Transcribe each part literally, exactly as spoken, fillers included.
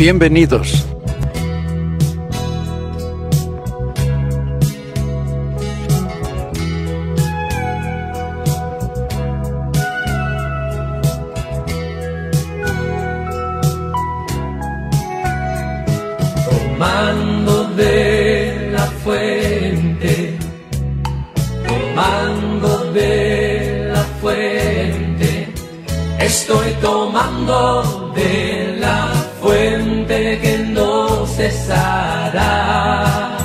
Bienvenidos. Tomando de la fuente, tomando de la fuente, estoy tomando de la fuente que no cesará,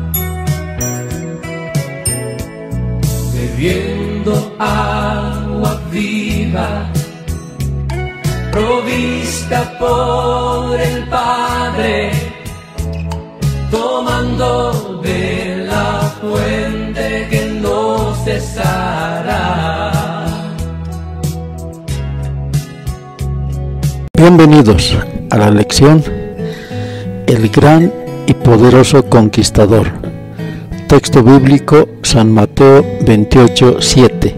bebiendo agua viva, provista por el Padre, tomando de la fuente que no cesará. Bienvenidos a la lección El gran y poderoso conquistador. Texto bíblico San Mateo veintiocho, siete.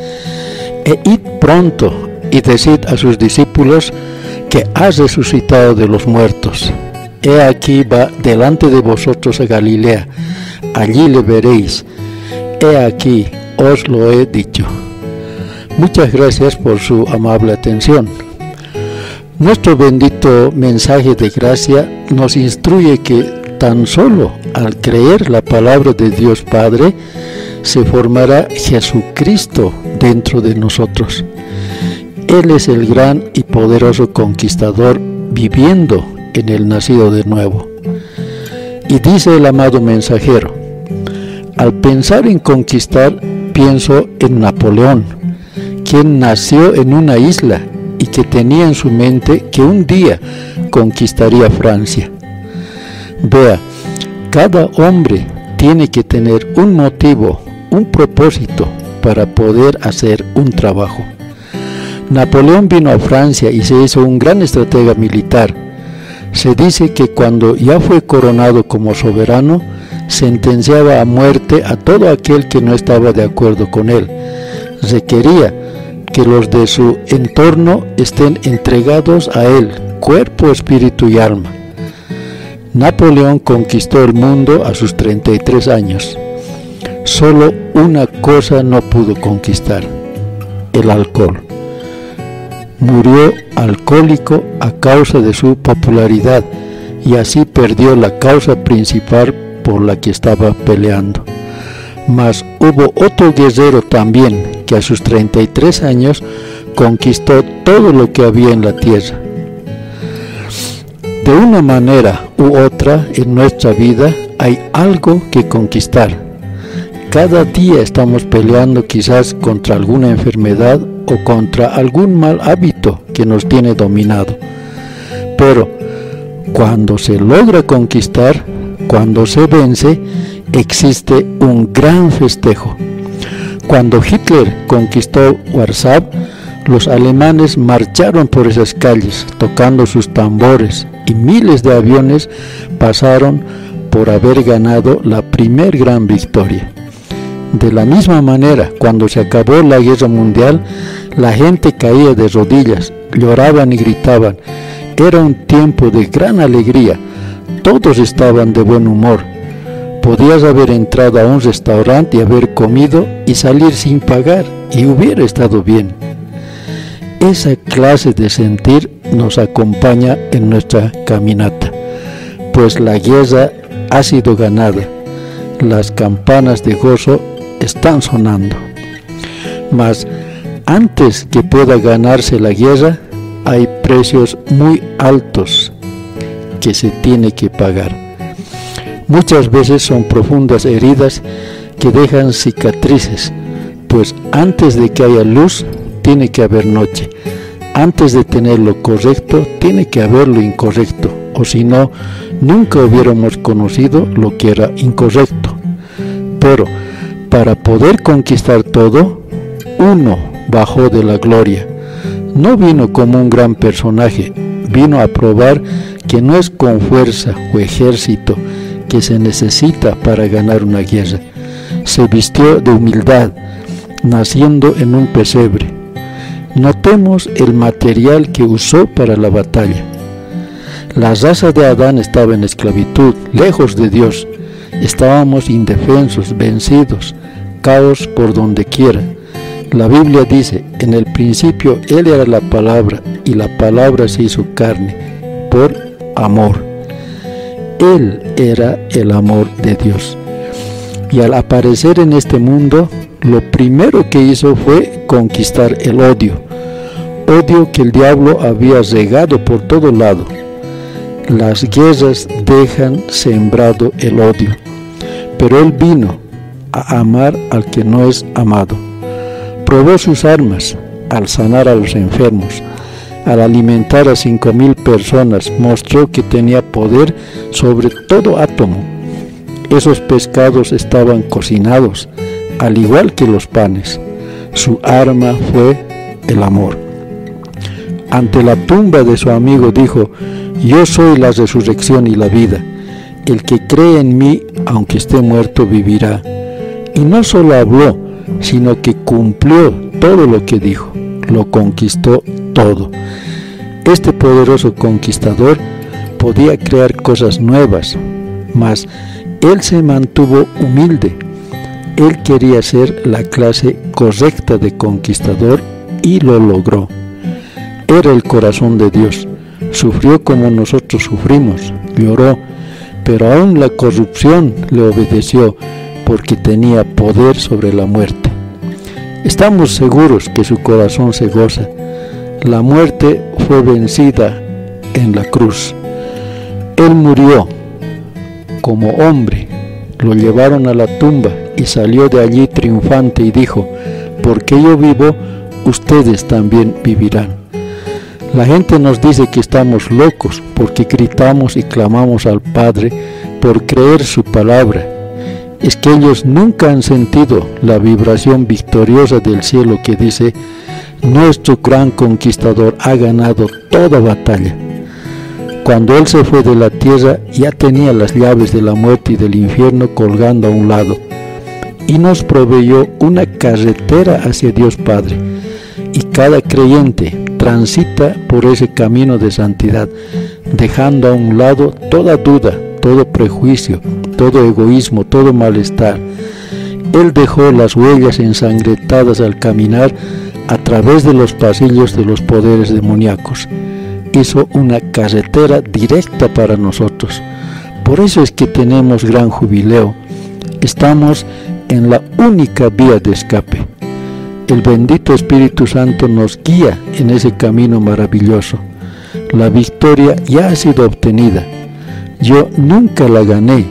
E id pronto y decid a sus discípulos que has resucitado de los muertos. He aquí va delante de vosotros a Galilea, allí le veréis. He aquí, os lo he dicho. Muchas gracias por su amable atención. Nuestro bendito mensaje de gracia nos instruye que tan solo al creer la palabra de Dios Padre, se formará Jesucristo dentro de nosotros. Él es el gran y poderoso conquistador viviendo en el nacido de nuevo. Y dice el amado mensajero: al pensar en conquistar, pienso en Napoleón, quien nació en una isla y que tenía en su mente que un día conquistaría Francia. Vea, cada hombre tiene que tener un motivo, un propósito para poder hacer un trabajo. Napoleón vino a Francia y se hizo un gran estratega militar. Se dice que cuando ya fue coronado como soberano, sentenciaba a muerte a todo aquel que no estaba de acuerdo con él. Requería que los de su entorno estén entregados a él, cuerpo, espíritu y alma. Napoleón conquistó el mundo a sus treinta y tres años. Solo una cosa no pudo conquistar: el alcohol. Murió alcohólico a causa de su popularidad y así perdió la causa principal por la que estaba peleando. Mas hubo otro guerrero también que a sus treinta y tres años conquistó todo lo que había en la tierra. De una manera u otra en nuestra vida hay algo que conquistar. Cada día estamos peleando quizás contra alguna enfermedad o contra algún mal hábito que nos tiene dominado. Pero cuando se logra conquistar, cuando se vence, existe un gran festejo. Cuando Hitler conquistó Warsaw, los alemanes marcharon por esas calles tocando sus tambores y miles de aviones pasaron por haber ganado la primer gran victoria. De la misma manera, cuando se acabó la guerra mundial, la gente caía de rodillas, lloraban y gritaban. Era un tiempo de gran alegría, todos estaban de buen humor. Podías haber entrado a un restaurante y haber comido y salir sin pagar, y hubiera estado bien. Esa clase de sentir nos acompaña en nuestra caminata, pues la guerra ha sido ganada, las campanas de gozo están sonando. Mas antes que pueda ganarse la guerra, hay precios muy altos que se tiene que pagar. Muchas veces son profundas heridas que dejan cicatrices, pues antes de que haya luz, tiene que haber noche. Antes de tener lo correcto, tiene que haber lo incorrecto, o si no, nunca hubiéramos conocido lo que era incorrecto. Pero para poder conquistar todo, uno bajó de la gloria. No vino como un gran personaje, vino a probar que no es con fuerza o ejército que se necesita para ganar una guerra. Se vistió de humildad, naciendo en un pesebre. Notemos el material que usó para la batalla. La raza de Adán estaba en esclavitud, lejos de Dios. Estábamos indefensos, vencidos, caos por donde quiera. La Biblia dice, en el principio Él era la palabra, y la palabra se hizo carne, por amor. Él era el amor de Dios. Y al aparecer en este mundo, lo primero que hizo fue conquistar el odio. Odio que el diablo había regado por todo lado. Las guerras dejan sembrado el odio. Pero Él vino a amar al que no es amado. Probó sus armas al sanar a los enfermos. Al alimentar a cinco mil personas, mostró que tenía poder sobre todo átomo. Esos pescados estaban cocinados, al igual que los panes. Su arma fue el amor. Ante la tumba de su amigo dijo, yo soy la resurrección y la vida. El que cree en mí, aunque esté muerto, vivirá. Y no solo habló, sino que cumplió todo lo que dijo. Lo conquistó todo. Este poderoso conquistador podía crear cosas nuevas, mas él se mantuvo humilde. Él quería ser la clase correcta de conquistador y lo logró. Era el corazón de Dios. Sufrió como nosotros sufrimos, lloró, pero aún la corrupción le obedeció porque tenía poder sobre la muerte. Estamos seguros que su corazón se goza. La muerte fue vencida en la cruz. Él murió como hombre. Lo llevaron a la tumba y salió de allí triunfante y dijo, porque yo vivo, ustedes también vivirán. La gente nos dice que estamos locos porque gritamos y clamamos al Padre por creer su palabra. Es que ellos nunca han sentido la vibración victoriosa del cielo que dice, nuestro gran conquistador ha ganado toda batalla. Cuando Él se fue de la tierra, ya tenía las llaves de la muerte y del infierno colgando a un lado, y nos proveyó una carretera hacia Dios Padre, y cada creyente transita por ese camino de santidad, dejando a un lado toda duda, todo prejuicio, todo egoísmo, todo malestar. Él dejó las huellas ensangrentadas al caminar a través de los pasillos de los poderes demoníacos. Hizo una carretera directa para nosotros. Por eso es que tenemos gran jubileo. Estamos en la única vía de escape. El bendito Espíritu Santo nos guía en ese camino maravilloso. La victoria ya ha sido obtenida. Yo nunca la gané,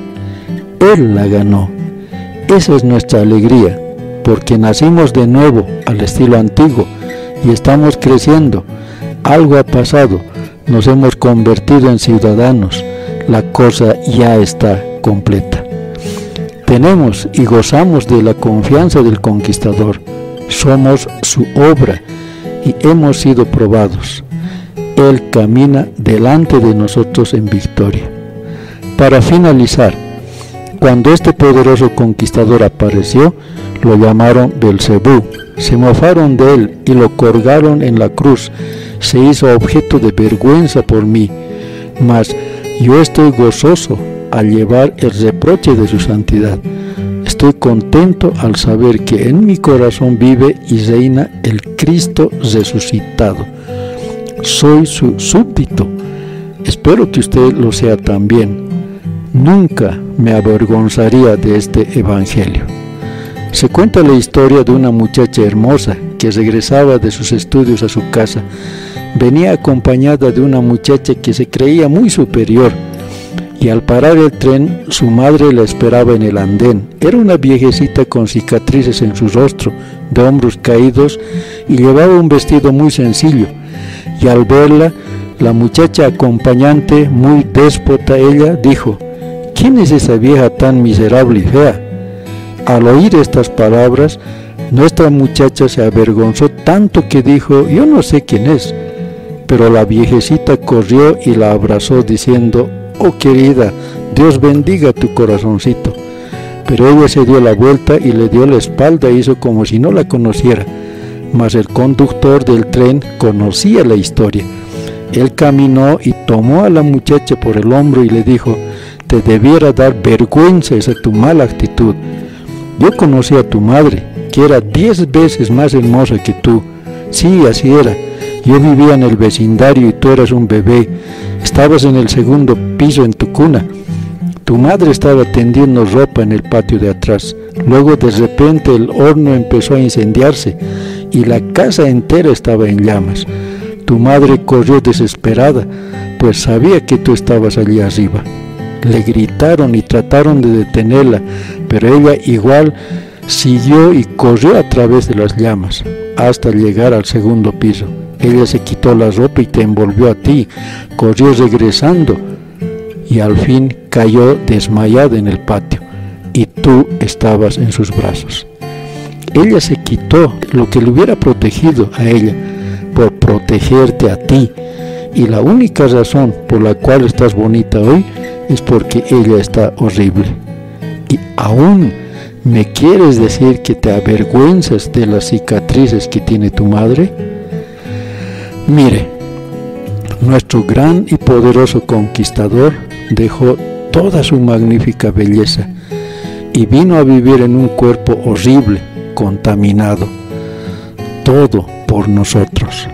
Él la ganó. Esa es nuestra alegría, porque nacimos de nuevo al estilo antiguo y estamos creciendo. Algo ha pasado, nos hemos convertido en ciudadanos. La cosa ya está completa. Tenemos y gozamos de la confianza del conquistador. Somos su obra y hemos sido probados. Él camina delante de nosotros en victoria. Para finalizar, cuando este poderoso conquistador apareció, lo llamaron Belcebú. Se mofaron de él y lo colgaron en la cruz. Se hizo objeto de vergüenza por mí. Mas yo estoy gozoso al llevar el reproche de su santidad. Estoy contento al saber que en mi corazón vive y reina el Cristo resucitado. Soy su súbdito. Espero que usted lo sea también. Nunca me avergonzaría de este evangelio. Se cuenta la historia de una muchacha hermosa que regresaba de sus estudios a su casa. Venía acompañada de una muchacha que se creía muy superior, y al parar el tren, su madre la esperaba en el andén. Era una viejecita con cicatrices en su rostro, de hombros caídos, y llevaba un vestido muy sencillo. Y al verla, la muchacha acompañante, muy déspota ella, dijo, ¿quién es esa vieja tan miserable y fea? Al oír estas palabras, nuestra muchacha se avergonzó tanto que dijo, yo no sé quién es. Pero la viejecita corrió y la abrazó diciendo, oh querida, Dios bendiga tu corazoncito. Pero ella se dio la vuelta y le dio la espalda e hizo como si no la conociera. Mas el conductor del tren conocía la historia. Él caminó y tomó a la muchacha por el hombro y le dijo: te debiera dar vergüenza esa tu mala actitud. Yo conocí a tu madre, que era diez veces más hermosa que tú. Sí, así era. Yo vivía en el vecindario y tú eras un bebé. Estabas en el segundo piso en tu cuna. Tu madre estaba tendiendo ropa en el patio de atrás. Luego de repente el horno empezó a incendiarse y la casa entera estaba en llamas. Tu madre corrió desesperada, pues sabía que tú estabas allí arriba. Le gritaron y trataron de detenerla, pero ella igual siguió y corrió a través de las llamas hasta llegar al segundo piso. Ella se quitó la ropa y te envolvió a ti, corrió regresando y al fin cayó desmayada en el patio y tú estabas en sus brazos. Ella se quitó lo que le hubiera protegido a ella por protegerte a ti, y la única razón por la cual estás bonita hoy es porque ella está horrible. Y aún me quieres decir que te avergüenzas de las cicatrices que tiene tu madre. Mire, nuestro gran y poderoso conquistador dejó toda su magnífica belleza y vino a vivir en un cuerpo horrible, contaminado, todo por nosotros.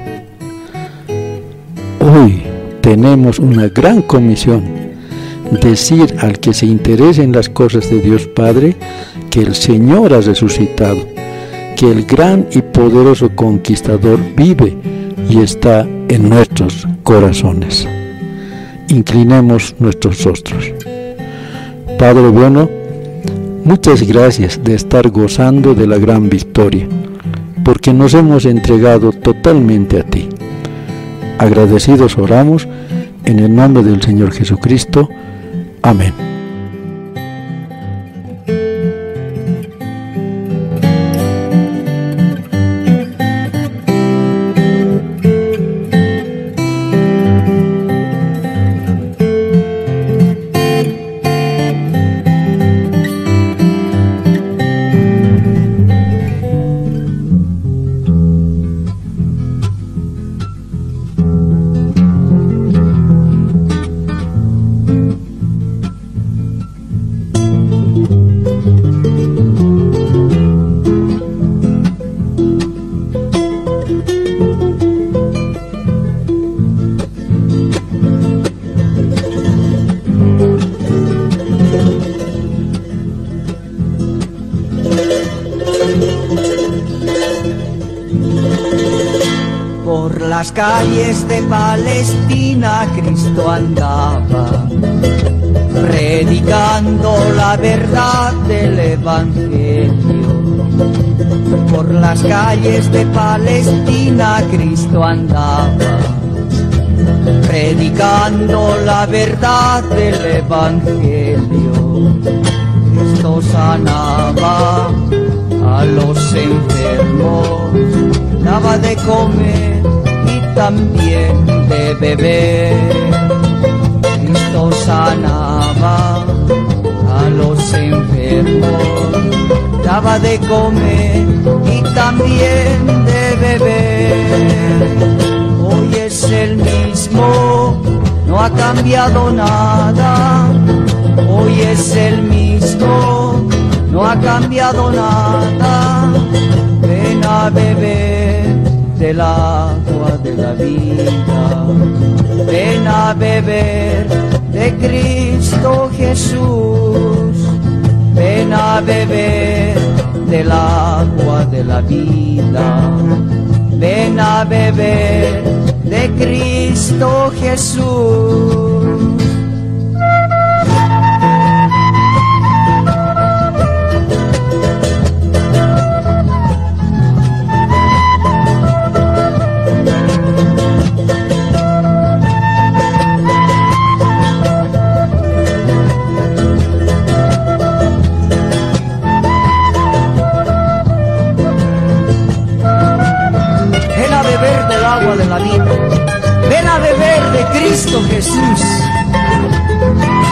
Hoy tenemos una gran comisión: decir al que se interese en las cosas de Dios Padre que el Señor ha resucitado, que el gran y poderoso conquistador vive y está en nuestros corazones. Inclinemos nuestros rostros. Padre bueno, muchas gracias de estar gozando de la gran victoria, porque nos hemos entregado totalmente a ti. Agradecidos oramos en el nombre del Señor Jesucristo. Amén. Por las calles de Palestina Cristo andaba, predicando la verdad del Evangelio. Por las calles de Palestina Cristo andaba, predicando la verdad del Evangelio. Cristo sanaba a los enfermos, daba de comer y también de beber. Cristo sanaba a los enfermos, daba de comer y también de beber. Hoy es el mismo, no ha cambiado nada. Hoy es el mismo, no ha cambiado nada. Ven a beber del agua de la vida, ven a beber de Cristo Jesús, ven a beber del agua de la vida, ven a beber de Cristo Jesús. Agua de la vida, ven a beber de Cristo Jesús.